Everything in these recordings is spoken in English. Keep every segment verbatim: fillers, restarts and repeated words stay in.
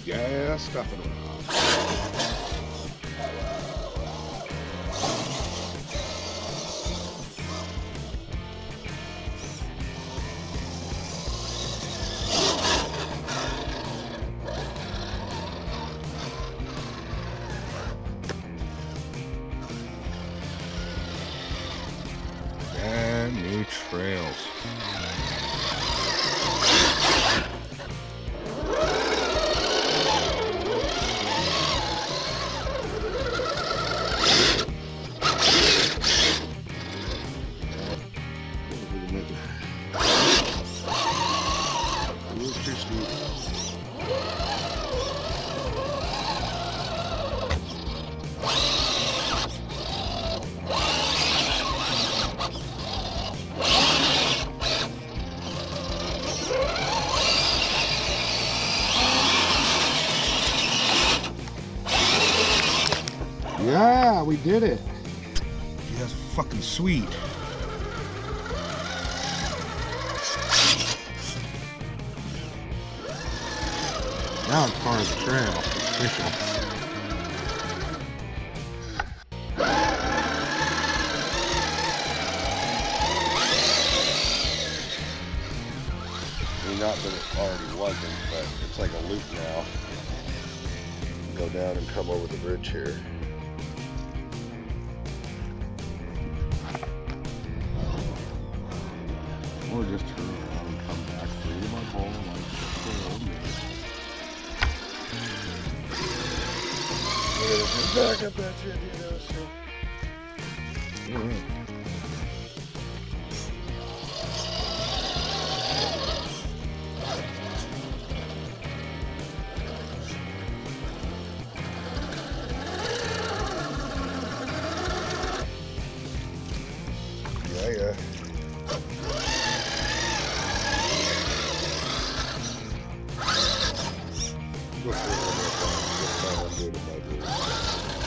Yeah, stuffing around. And new trails. Yeah, we did it. Gee, that's fucking sweet. Now it's part of the trail. Official. I mean, not that it already wasn't, but it's like a loop now. Go down and come over the bridge here. Or just turn around and come back through my hole like the old man. Back up that shit, you know, so. Mm-hmm. Yeah, yeah. Go for it one more time. This time I'm doing it my way.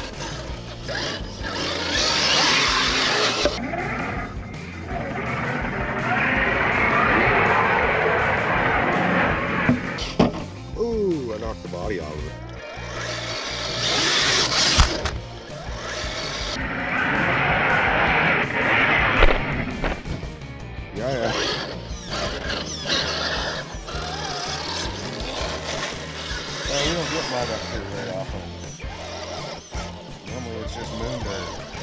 Ooh, I knocked the body out of it. Yeah, yeah. Well, we don't get mud up here very often. Normally it's just moon dirt.